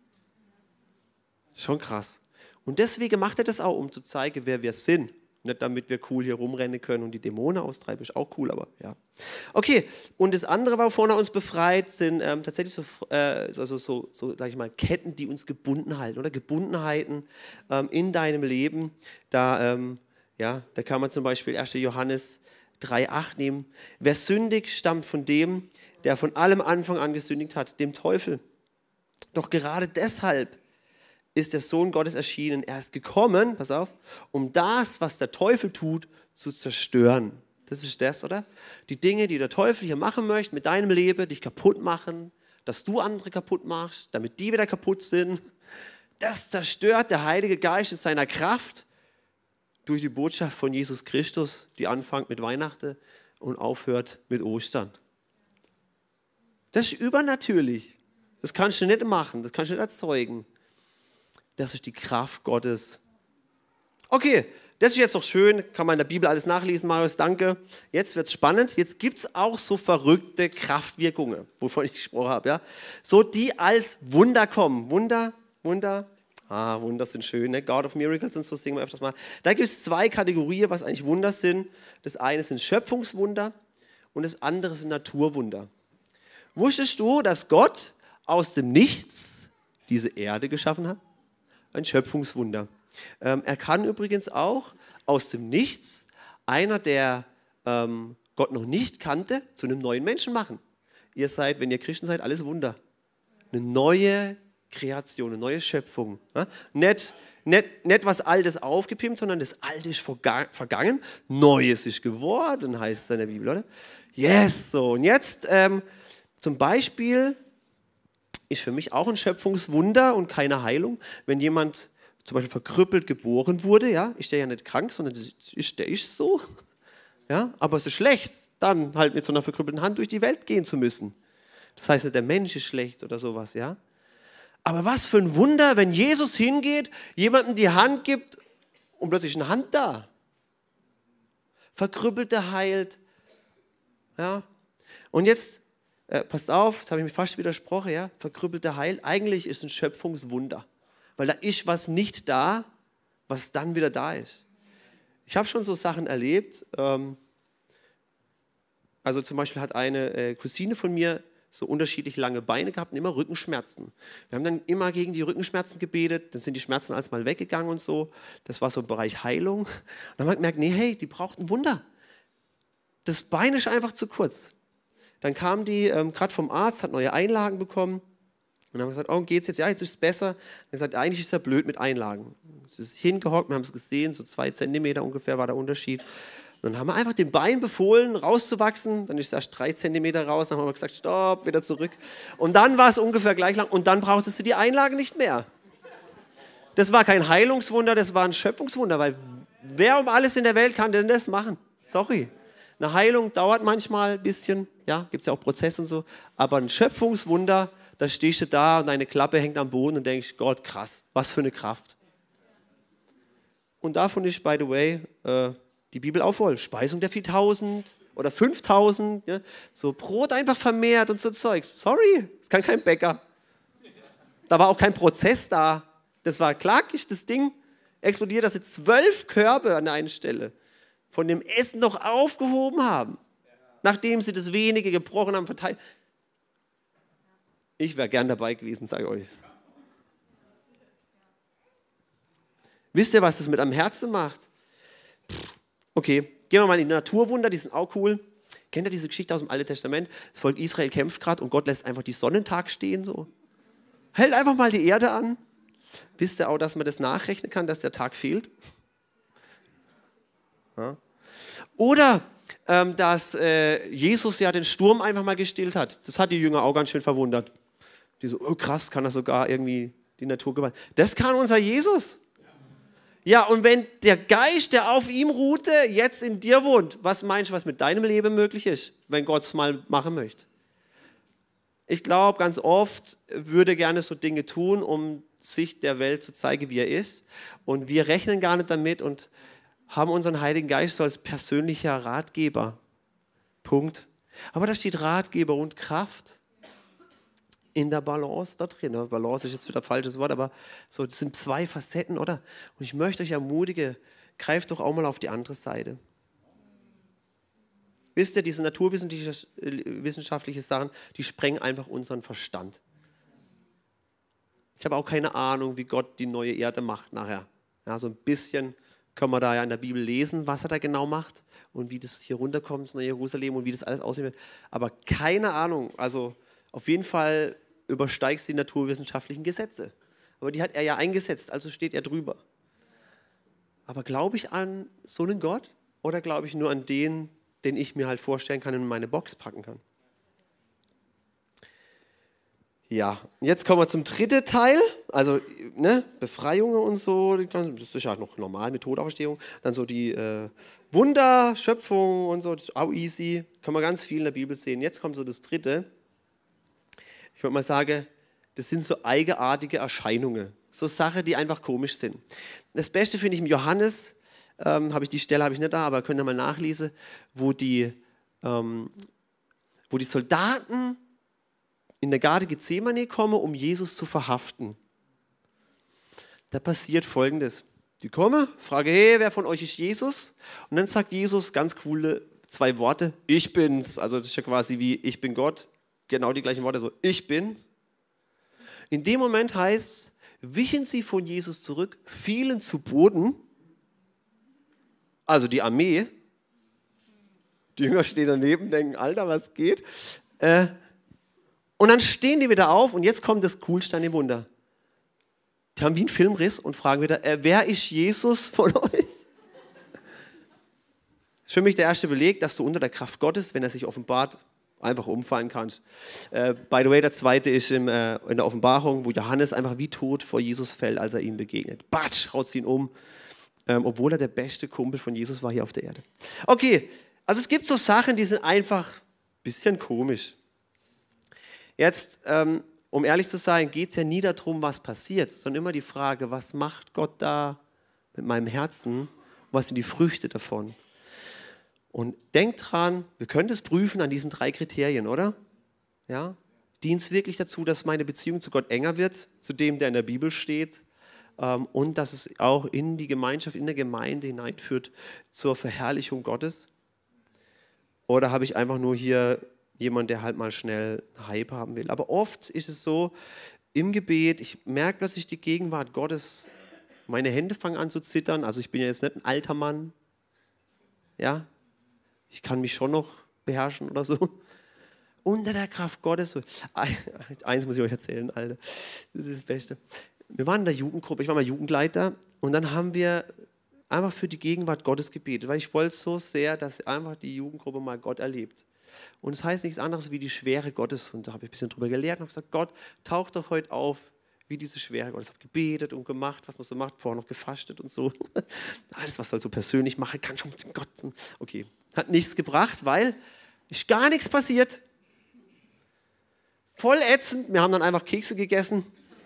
Schon krass. Und deswegen macht er das auch, um zu zeigen, wer wir sind. Nicht damit wir cool hier rumrennen können und die Dämonen austreiben, ist auch cool, aber ja. Okay, und das andere, wovon er uns befreit, sind ähm, tatsächlich so, äh, also so, so sag ich mal, Ketten, die uns gebunden halten, oder Gebundenheiten ähm, in deinem Leben. Da, ähm, ja, da kann man zum Beispiel erster Johannes drei acht nehmen. Wer sündigt, stammt von dem, der von allem Anfang an gesündigt hat, dem Teufel. Doch gerade deshalb ist der Sohn Gottes erschienen. Er ist gekommen, pass auf, um das, was der Teufel tut, zu zerstören. Das ist das, oder? Die Dinge, die der Teufel hier machen möchte mit deinem Leben, dich kaputt machen, dass du andere kaputt machst, damit die wieder kaputt sind. Das zerstört der Heilige Geist in seiner Kraft durch die Botschaft von Jesus Christus, die anfängt mit Weihnachten und aufhört mit Ostern. Das ist übernatürlich. Das kannst du nicht machen, das kannst du nicht erzeugen. Das ist die Kraft Gottes. Okay, das ist jetzt doch schön, kann man in der Bibel alles nachlesen, Marius, danke. Jetzt wird es spannend. Jetzt gibt es auch so verrückte Kraftwirkungen, wovon ich gesprochen habe. Ja? So, die als Wunder kommen. Wunder, Wunder, Ah, Wunder sind schön, ne? God of Miracles und so singen wir öfters mal. Da gibt es zwei Kategorien, was eigentlich Wunder sind. Das eine sind Schöpfungswunder und das andere sind Naturwunder. Wusstest du, dass Gott aus dem Nichts diese Erde geschaffen hat? Ein Schöpfungswunder. Ähm, er kann übrigens auch aus dem Nichts einer, der ähm, Gott noch nicht kannte, zu einem neuen Menschen machen. Ihr seid, wenn ihr Christen seid, alles Wunder. Eine neue Kreation, eine neue Schöpfung. Ja? Nicht, nicht, nicht was Altes aufgepimpt, sondern das Alte ist vergangen, Neues ist geworden, heißt es in der Bibel, oder? Yes, so. Und jetzt ähm, zum Beispiel ist für mich auch ein Schöpfungswunder und keine Heilung, wenn jemand zum Beispiel verkrüppelt geboren wurde, ja, ist der ja nicht krank, sondern das ist, der ist so. Ja, aber es ist schlecht, dann halt mit so einer verkrüppelten Hand durch die Welt gehen zu müssen. Das heißt nicht, der Mensch ist schlecht oder sowas, ja. Aber was für ein Wunder, wenn Jesus hingeht, jemandem die Hand gibt und plötzlich ist eine Hand da. Verkrüppelte heilt. Ja. Und jetzt, äh, passt auf, das habe ich mir fast widersprochen, ja. Verkrüppelte heilt, eigentlich ist ein Schöpfungswunder. Weil da ist was nicht da, was dann wieder da ist. Ich habe schon so Sachen erlebt. Ähm, also zum Beispiel hat eine äh, Cousine von mir so unterschiedlich lange Beine gehabt und immer Rückenschmerzen. Wir haben dann immer gegen die Rückenschmerzen gebetet, dann sind die Schmerzen alles mal weggegangen und so. Das war so im Bereich Heilung. Und dann haben wir gemerkt, nee, hey, die braucht ein Wunder. Das Bein ist einfach zu kurz. Dann kam die ähm, gerade vom Arzt, hat neue Einlagen bekommen. Und dann haben wir gesagt, oh, geht's jetzt? Ja, jetzt ist es besser. Dann haben wir gesagt, eigentlich ist es ja blöd mit Einlagen. Es ist hingehockt, wir haben es gesehen, so zwei Zentimeter ungefähr war der Unterschied. Und dann haben wir einfach dem Bein befohlen, rauszuwachsen. Dann ist es erst drei Zentimeter raus. Dann haben wir gesagt, stopp, wieder zurück. Und dann war es ungefähr gleich lang. Und dann brauchtest du die Einlage nicht mehr. Das war kein Heilungswunder, das war ein Schöpfungswunder. Weil wer um alles in der Welt kann denn das machen? Sorry. Eine Heilung dauert manchmal ein bisschen. Ja, gibt es ja auch Prozesse und so. Aber ein Schöpfungswunder, da stehst du da und deine Klappe hängt am Boden und denkst, Gott, krass, was für eine Kraft. Und davon ist, by the way, äh, die Bibel auch voll. Speisung der viertausend oder fünftausend, ja? So Brot einfach vermehrt und so Zeugs. Sorry, das kann kein Bäcker. Da war auch kein Prozess da. Das war klackig, das Ding explodiert, dass sie zwölf Körbe an der einen Stelle von dem Essen noch aufgehoben haben, nachdem sie das wenige gebrochen haben, verteilt. Ich wäre gern dabei gewesen, sage ich euch. Wisst ihr, was das mit einem Herzen macht? Okay, gehen wir mal in die Naturwunder, die sind auch cool. Kennt ihr diese Geschichte aus dem Alten Testament? Das Volk Israel kämpft gerade und Gott lässt einfach die Sonnentag stehen. So. Hält einfach mal die Erde an. Wisst ihr auch, dass man das nachrechnen kann, dass der Tag fehlt? Ja. Oder ähm, dass äh, Jesus ja den Sturm einfach mal gestillt hat. Das hat die Jünger auch ganz schön verwundert. Die so, oh krass, kann er sogar irgendwie die Natur gewalten. Das kann unser Jesus. Ja, und wenn der Geist, der auf ihm ruhte, jetzt in dir wohnt, was meinst du, was mit deinem Leben möglich ist, wenn Gott es mal machen möchte? Ich glaube, ganz oft würde er gerne so Dinge tun, um sich der Welt zu zeigen, wie er ist. Und wir rechnen gar nicht damit und haben unseren Heiligen Geist so als persönlicher Ratgeber. Punkt. Aber da steht Ratgeber und Kraft in der Balance da drin. Balance ist jetzt wieder ein falsches Wort, aber so, das sind zwei Facetten, oder? Und ich möchte euch ermutigen, greift doch auch mal auf die andere Seite. Wisst ihr, diese naturwissenschaftlichen Sachen, die sprengen einfach unseren Verstand. Ich habe auch keine Ahnung, wie Gott die neue Erde macht nachher. Ja, so ein bisschen können wir da ja in der Bibel lesen, was er da genau macht und wie das hier runterkommt nach Jerusalem und wie das alles aussehen wird. Aber keine Ahnung, also auf jeden Fall übersteigt es die naturwissenschaftlichen Gesetze. Aber die hat er ja eingesetzt, also steht er drüber. Aber glaube ich an so einen Gott oder glaube ich nur an den, den ich mir halt vorstellen kann und in meine Box packen kann? Ja, jetzt kommen wir zum dritten Teil, also ne, Befreiungen und so, das ist ja noch normal mit Todauferstehung. Dann so die äh, Wunder, Schöpfung und so, das ist auch easy, kann man ganz viel in der Bibel sehen. Jetzt kommt so das dritte. Ich würde mal sagen, das sind so eigenartige Erscheinungen, so Sachen, die einfach komisch sind. Das Beste finde ich im Johannes, ähm, habe ich die Stelle habe ich nicht da, aber könnt ihr mal nachlesen, wo die, ähm, wo die Soldaten in der Garde Gethsemane kommen, um Jesus zu verhaften. da passiert Folgendes. Die kommen, frage, hey, wer von euch ist Jesus? Und dann sagt Jesus ganz coole zwei Worte, ich bin's. Also das ist ja quasi wie, ich bin Gott. Genau die gleichen Worte, so, ich bin's. In dem Moment heißt es, wichen sie von Jesus zurück, fielen zu Boden, also die Armee. Die Jünger stehen daneben, denken, Alter, was geht? Äh, und dann stehen die wieder auf und jetzt kommt das Coolste an dem Wunder. Die haben wie einen Filmriss und fragen wieder, äh, wer ist Jesus von euch? Das ist für mich der erste Beleg, dass du unter der Kraft Gottes, wenn er sich offenbart, einfach umfallen kannst. Äh, by the way, der zweite ist im, äh, in der Offenbarung, wo Johannes einfach wie tot vor Jesus fällt, als er ihm begegnet. Batsch, haut sie ihn um, ähm, obwohl er der beste Kumpel von Jesus war hier auf der Erde. Okay, also es gibt so Sachen, die sind einfach ein bisschen komisch. Jetzt, ähm, um ehrlich zu sein, geht es ja nie darum, was passiert, sondern immer die Frage, was macht Gott da mit meinem Herzen und was sind die Früchte davon? Und denkt dran, wir können das prüfen an diesen drei Kriterien, oder? Ja? Dient es wirklich dazu, dass meine Beziehung zu Gott enger wird, zu dem, der in der Bibel steht, ähm, und dass es auch in die Gemeinschaft, in der Gemeinde hineinführt zur Verherrlichung Gottes? Oder habe ich einfach nur hier jemand, der halt mal schnell einen Hype haben will? Aber oft ist es so, im Gebet, ich merke plötzlich die Gegenwart Gottes, meine Hände fangen an zu zittern, also ich bin ja jetzt nicht ein alter Mann, ja, ich kann mich schon noch beherrschen oder so. Unter der Kraft Gottes, so. Eins muss ich euch erzählen, Alter, das ist das Beste. Wir waren in der Jugendgruppe, ich war mal Jugendleiter und dann haben wir einfach für die Gegenwart Gottes gebetet, weil ich wollte so sehr, dass einfach die Jugendgruppe mal Gott erlebt. Und es das heißt nichts anderes wie die Schwere Gottes. Und da habe ich ein bisschen drüber gelehrt und habe gesagt, Gott, tauch doch heute auf, wie diese Schwere Gottes. Ich habe gebetet und gemacht, was man so macht, vorher noch gefastet und so. Alles, was man so persönlich machen kann, schon mit Gott. Okay, hat nichts gebracht, weil ist gar nichts passiert. Voll ätzend. Wir haben dann einfach Kekse gegessen.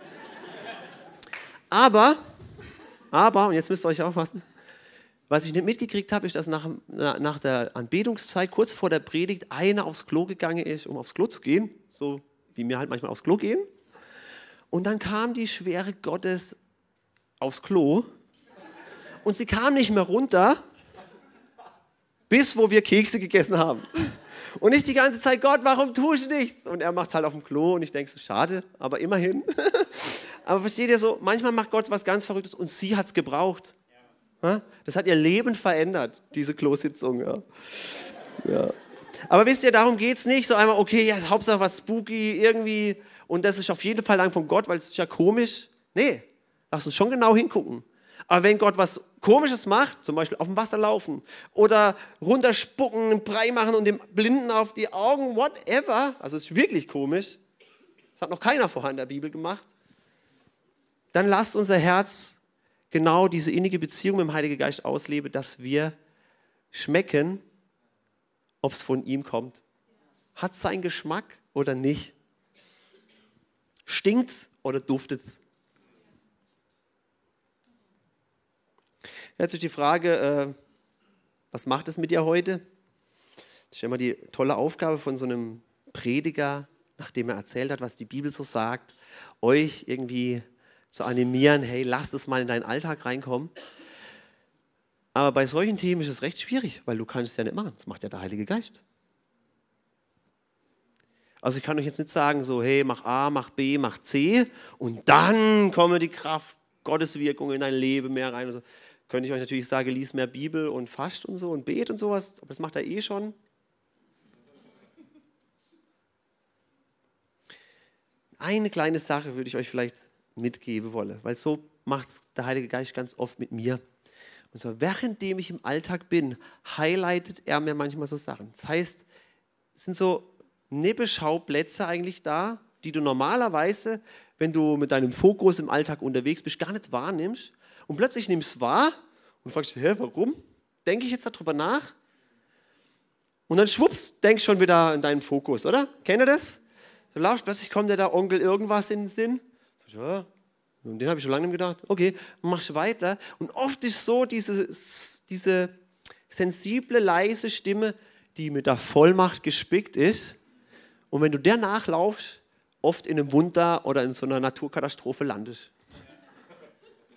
Aber, aber, und jetzt müsst ihr euch aufpassen, was ich nicht mitgekriegt habe, ist, dass nach, nach der Anbetungszeit, kurz vor der Predigt, einer aufs Klo gegangen ist, um aufs Klo zu gehen, so wie wir halt manchmal aufs Klo gehen. Und dann kam die Schwere Gottes aufs Klo und sie kam nicht mehr runter, bis wo wir Kekse gegessen haben. Und ich die ganze Zeit, Gott, warum tust du nichts? Und er macht es halt auf dem Klo und ich denke so, schade, aber immerhin. Aber versteht ihr so, manchmal macht Gott was ganz Verrücktes und sie hat es gebraucht. Das hat ihr Leben verändert, diese Klositzung. Ja. Ja. Aber wisst ihr, darum geht es nicht. So einmal, okay, ja, Hauptsache was spooky irgendwie und das ist auf jeden Fall lang von Gott, weil es ist ja komisch. Nee, lass uns schon genau hingucken. Aber wenn Gott was Komisches macht, zum Beispiel auf dem Wasser laufen oder runterspucken, einen Brei machen und dem Blinden auf die Augen, whatever, also es ist wirklich komisch, das hat noch keiner vorher in der Bibel gemacht, dann lasst unser Herz genau diese innige Beziehung mit dem Heiligen Geist auslebe, dass wir schmecken, ob es von ihm kommt. Hat es seinen Geschmack oder nicht? Stinkt es oder duftet es? Jetzt ist die Frage, äh, was macht es mit dir heute? Das ist immer die tolle Aufgabe von so einem Prediger, nachdem er erzählt hat, was die Bibel so sagt, euch irgendwie zu animieren, hey, lass es mal in deinen Alltag reinkommen. Aber bei solchen Themen ist es recht schwierig, weil du kannst es ja nicht machen. Das macht ja der Heilige Geist. Also ich kann euch jetzt nicht sagen, so, hey, mach A, mach B, mach C und dann komme die Kraft Gottes Wirkung in dein Leben mehr rein. Also könnte ich euch natürlich sagen, lies mehr Bibel und fasst und so und bet und sowas, aber das macht er eh schon. Eine kleine Sache würde ich euch vielleicht mitgeben wollen, weil so macht der Heilige Geist ganz oft mit mir. Und so, währenddem ich im Alltag bin, highlightet er mir manchmal so Sachen. Das heißt, es sind so Nebenschauplätze eigentlich da, die du normalerweise, wenn du mit deinem Fokus im Alltag unterwegs bist, gar nicht wahrnimmst. Und plötzlich nimmst du es wahr und fragst dich, hä, warum? Denke ich jetzt darüber nach? Und dann schwupps, denkst schon wieder in deinen Fokus, oder? Kennt ihr das? So lauscht, plötzlich kommt dir da Onkel irgendwas in den Sinn. So, ja, und den habe ich schon lange nicht gedacht. Okay, machst weiter. Und oft ist so diese, diese sensible, leise Stimme, die mit der Vollmacht gespickt ist. Und wenn du der nachlaufst, oft in einem Wunder oder in so einer Naturkatastrophe landest.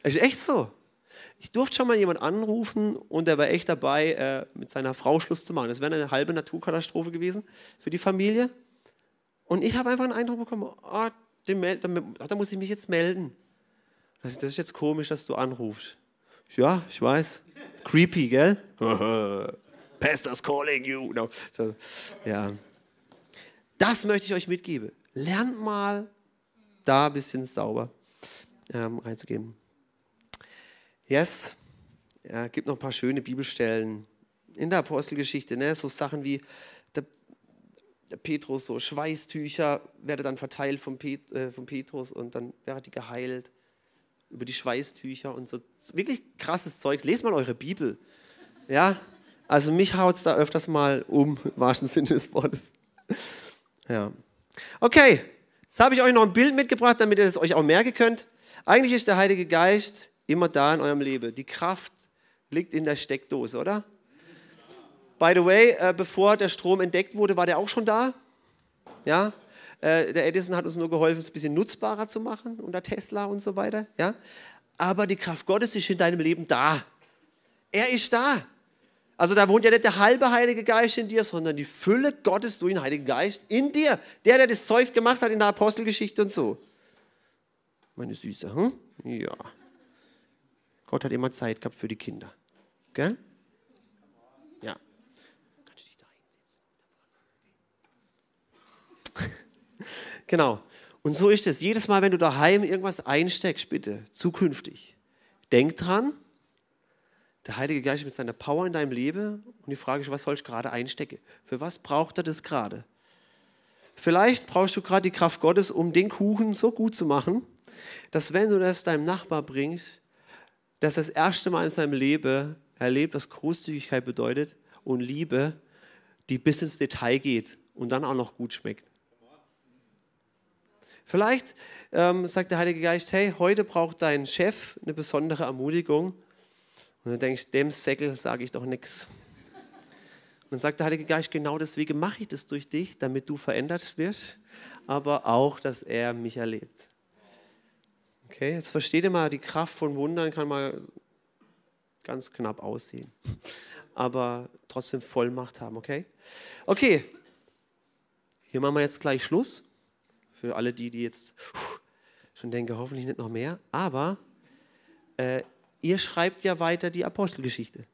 Es ist echt so. Ich durfte schon mal jemanden anrufen und der war echt dabei, äh, mit seiner Frau Schluss zu machen. Das wäre eine halbe Naturkatastrophe gewesen für die Familie. Und ich habe einfach einen Eindruck bekommen, oh, den Mel- da muss ich mich jetzt melden. Das ist jetzt komisch, dass du anrufst. Ja, ich weiß. Creepy, gell? Pastor's calling you. No. So, ja. Das möchte ich euch mitgeben. Lernt mal, da ein bisschen sauber ähm, reinzugehen. Yes. Ja, gibt noch ein paar schöne Bibelstellen in der Apostelgeschichte, ne? So Sachen wie der, der Petrus, so Schweißtücher werden dann verteilt vom, Pet, äh, vom Petrus und dann wäre die geheilt über die Schweißtücher und so. Wirklich krasses Zeugs. Lest mal eure Bibel. Ja, also mich haut es da öfters mal um, im wahrsten Sinne des Wortes. Ja. Okay, jetzt habe ich euch noch ein Bild mitgebracht, damit ihr das euch auch merken könnt. Eigentlich ist der Heilige Geist immer da in eurem Leben. Die Kraft liegt in der Steckdose, oder? By the way, äh, bevor der Strom entdeckt wurde, war der auch schon da. Ja. Der Edison hat uns nur geholfen, es ein bisschen nutzbarer zu machen, unter Tesla und so weiter. Ja? Aber die Kraft Gottes ist in deinem Leben da. Er ist da. Also da wohnt ja nicht der halbe Heilige Geist in dir, sondern die Fülle Gottes durch den Heiligen Geist in dir. Der, der das Zeugs gemacht hat in der Apostelgeschichte und so. Meine Süße, hm? Ja. Gott hat immer Zeit gehabt für die Kinder. Gell? Ja. Kannst du dich da hinsetzen? Genau. Und so ist es. Jedes Mal, wenn du daheim irgendwas einsteckst, bitte, zukünftig, denk dran, der Heilige Geist ist mit seiner Power in deinem Leben und die Frage ist, was soll ich gerade einstecken? Für was braucht er das gerade? Vielleicht brauchst du gerade die Kraft Gottes, um den Kuchen so gut zu machen, dass wenn du das deinem Nachbar bringst, dass das erste Mal in seinem Leben erlebt, was Großzügigkeit bedeutet und Liebe, die bis ins Detail geht und dann auch noch gut schmeckt. Vielleicht ähm, sagt der Heilige Geist, hey, heute braucht dein Chef eine besondere Ermutigung. Und dann denkst du, dem Säckel sage ich doch nichts. Und dann sagt der Heilige Geist, genau deswegen mache ich das durch dich, damit du verändert wirst, aber auch, dass er mich erlebt. Okay, jetzt versteht ihr mal, die Kraft von Wundern kann mal ganz knapp aussehen, aber trotzdem Vollmacht haben, okay? Okay, hier machen wir jetzt gleich Schluss. Für alle die, die jetzt schon denken, hoffentlich nicht noch mehr. Aber äh, ihr schreibt ja weiter die Apostelgeschichte.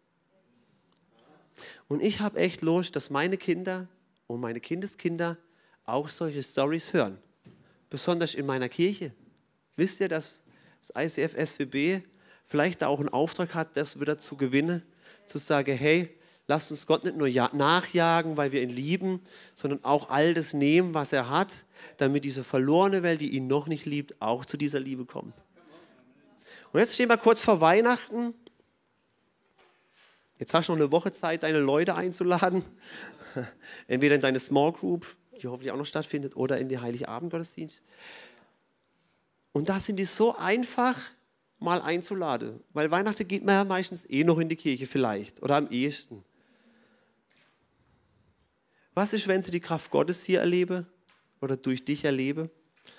Und ich habe echt Lust, dass meine Kinder und meine Kindeskinder auch solche Storys hören. Besonders in meiner Kirche. Wisst ihr, dass das I C F S W B vielleicht da auch einen Auftrag hat, das wieder zu gewinnen? Zu sagen, hey, lasst uns Gott nicht nur nachjagen, weil wir ihn lieben, sondern auch all das nehmen, was er hat, damit diese verlorene Welt, die ihn noch nicht liebt, auch zu dieser Liebe kommt. Und jetzt stehen wir kurz vor Weihnachten. Jetzt hast du noch eine Woche Zeit, deine Leute einzuladen. Entweder in deine Small Group, die hoffentlich auch noch stattfindet, oder in die Heiligabend-Gottesdienst. Und da sind die so einfach mal einzuladen. Weil Weihnachten geht man ja meistens eh noch in die Kirche vielleicht oder am ehesten. Was ist, wenn sie die Kraft Gottes hier erlebe oder durch dich erlebe?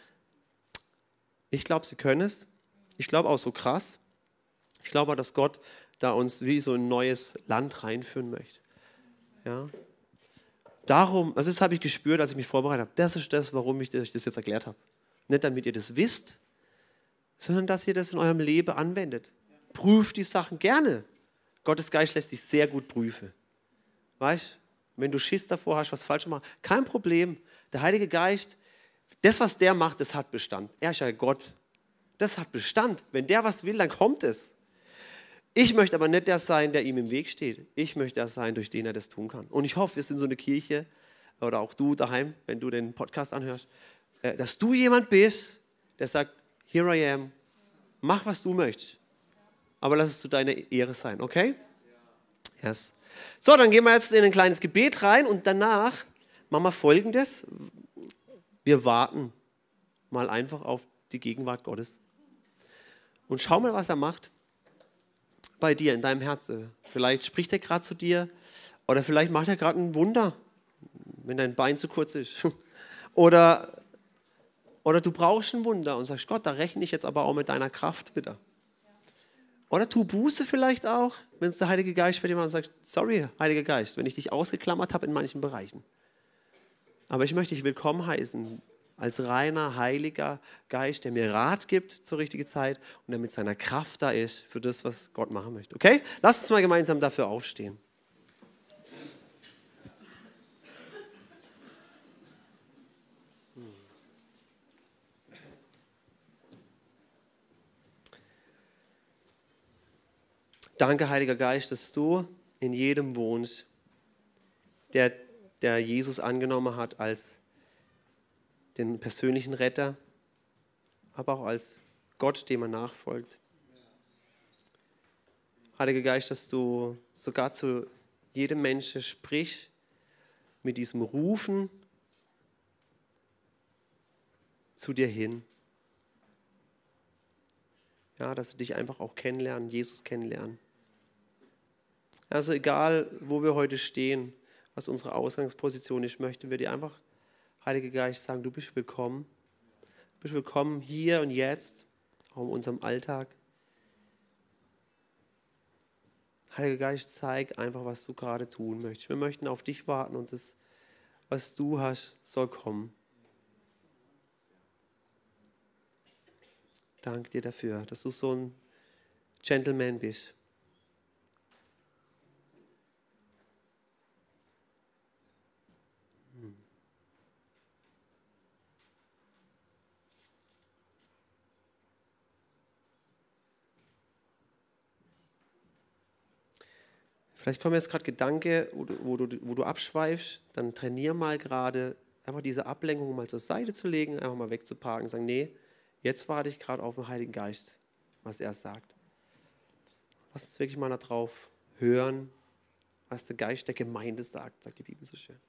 Ich glaube, sie können es. Ich glaube auch so krass. Ich glaube auch, dass Gott da uns wie so ein neues Land reinführen möchte. Ja. Darum, also das habe ich gespürt, als ich mich vorbereitet habe. Das ist das, warum ich das jetzt erklärt habe. Nicht damit ihr das wisst, sondern dass ihr das in eurem Leben anwendet. Prüft die Sachen gerne. Gottes Geist lässt sich sehr gut prüfen. Weißt du? Wenn du Schiss davor hast, was falsch zu machen, kein Problem. Der Heilige Geist, das, was der macht, das hat Bestand. Er ist ja Gott. Das hat Bestand. Wenn der was will, dann kommt es. Ich möchte aber nicht der sein, der ihm im Weg steht. Ich möchte der sein, durch den er das tun kann. Und ich hoffe, wir sind so eine Kirche, oder auch du daheim, wenn du den Podcast anhörst, dass du jemand bist, der sagt, here I am, mach, was du möchtest. Aber lass es zu deiner Ehre sein, okay? Yes. So, dann gehen wir jetzt in ein kleines Gebet rein und danach machen wir Folgendes. Wir warten mal einfach auf die Gegenwart Gottes. Und schau mal, was er macht bei dir, in deinem Herzen. Vielleicht spricht er gerade zu dir oder vielleicht macht er gerade ein Wunder, wenn dein Bein zu kurz ist. Oder, oder du brauchst ein Wunder und sagst, Gott, da rechne ich jetzt aber auch mit deiner Kraft, bitte. Oder tu Buße vielleicht auch, wenn es der Heilige Geist bei dir macht und sagt, sorry, Heiliger Geist, wenn ich dich ausgeklammert habe in manchen Bereichen. Aber ich möchte dich willkommen heißen als reiner, heiliger Geist, der mir Rat gibt zur richtigen Zeit und der mit seiner Kraft da ist für das, was Gott machen möchte. Okay? Lass uns mal gemeinsam dafür aufstehen. Danke, Heiliger Geist, dass du in jedem wohnst, der, der Jesus angenommen hat als den persönlichen Retter, aber auch als Gott, dem er nachfolgt. Heiliger Geist, dass du sogar zu jedem Menschen sprichst mit diesem Rufen zu dir hin. Ja, dass sie dich einfach auch kennenlernen, Jesus kennenlernen. Also egal, wo wir heute stehen, was unsere Ausgangsposition ist, möchten wir dir einfach, Heiliger Geist, sagen, du bist willkommen. Du bist willkommen hier und jetzt, auch in unserem Alltag. Heiliger Geist, zeig einfach, was du gerade tun möchtest. Wir möchten auf dich warten und das, was du hast, soll kommen. Danke dir dafür, dass du so ein Gentleman bist. Vielleicht kommen jetzt gerade Gedanken, wo du, wo, du, wo du abschweifst, dann trainier mal gerade, einfach diese Ablenkung mal zur Seite zu legen, einfach mal wegzuparken, sagen, nee, jetzt warte ich gerade auf den Heiligen Geist, was er sagt. Lass uns wirklich mal darauf hören, was der Geist der Gemeinde sagt, sagt die Bibel so schön.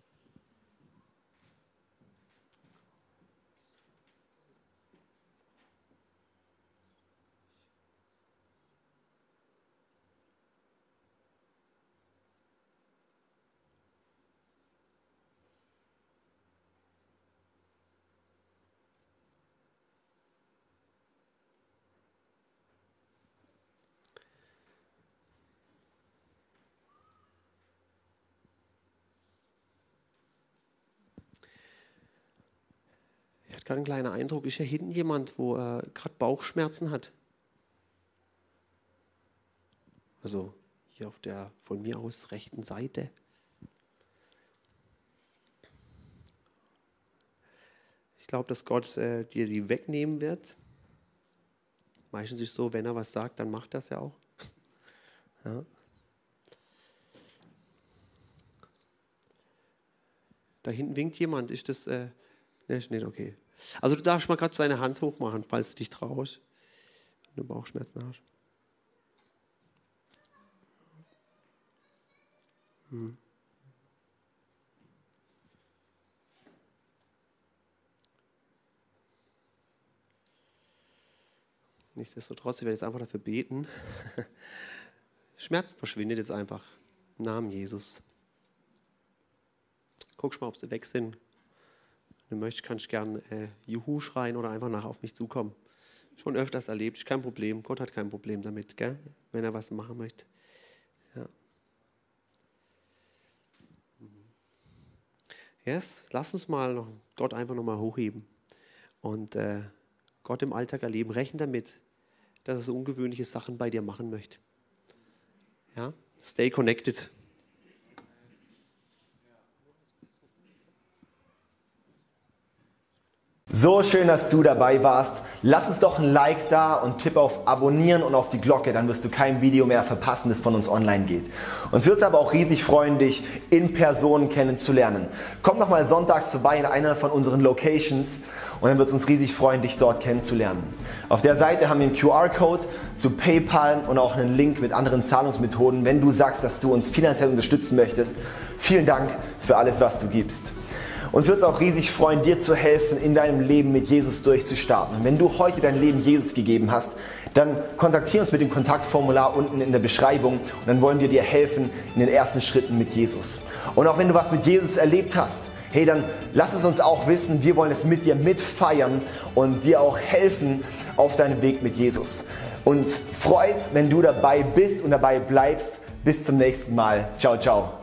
Ich hatte gerade einen kleinen Eindruck, ist hier hinten jemand, wo äh, gerade Bauchschmerzen hat? Also hier auf der von mir aus rechten Seite. Ich glaube, dass Gott äh, dir die wegnehmen wird. Meistens ist es so, wenn er was sagt, dann macht er es ja auch. Ja. Da hinten winkt jemand, ist das... Äh, ne, ist nicht okay. Also du darfst mal gerade seine Hand hochmachen, falls du dich traust, wenn du Bauchschmerzen hast. Hm. Nichtsdestotrotz, ich werde jetzt einfach dafür beten. Schmerz verschwindet jetzt einfach im Namen Jesus. Guck mal, ob sie weg sind. Wenn du möchtest, kannst du gerne äh, Juhu schreien oder einfach nach auf mich zukommen. Schon öfters erlebt, ist kein Problem. Gott hat kein Problem damit, gell? Wenn er was machen möchte. Ja. Yes, lass uns mal noch Gott einfach nochmal hochheben und äh, Gott im Alltag erleben. Rechne damit, dass er so ungewöhnliche Sachen bei dir machen möchte. Ja? Stay connected. So schön, dass du dabei warst. Lass uns doch ein Like da und tipp auf Abonnieren und auf die Glocke, dann wirst du kein Video mehr verpassen, das von uns online geht. Uns wird es aber auch riesig freuen, dich in Person kennenzulernen. Komm noch mal sonntags vorbei in einer von unseren Locations und dann wird es uns riesig freuen, dich dort kennenzulernen. Auf der Seite haben wir einen Q R-Code zu PayPal und auch einen Link mit anderen Zahlungsmethoden, wenn du sagst, dass du uns finanziell unterstützen möchtest. Vielen Dank für alles, was du gibst. Uns wird es auch riesig freuen, dir zu helfen, in deinem Leben mit Jesus durchzustarten. Und wenn du heute dein Leben Jesus gegeben hast, dann kontaktiere uns mit dem Kontaktformular unten in der Beschreibung und dann wollen wir dir helfen in den ersten Schritten mit Jesus. Und auch wenn du was mit Jesus erlebt hast, hey, dann lass es uns auch wissen, wir wollen es mit dir mitfeiern und dir auch helfen auf deinem Weg mit Jesus. Uns freut's, wenn du dabei bist und dabei bleibst. Bis zum nächsten Mal. Ciao, ciao.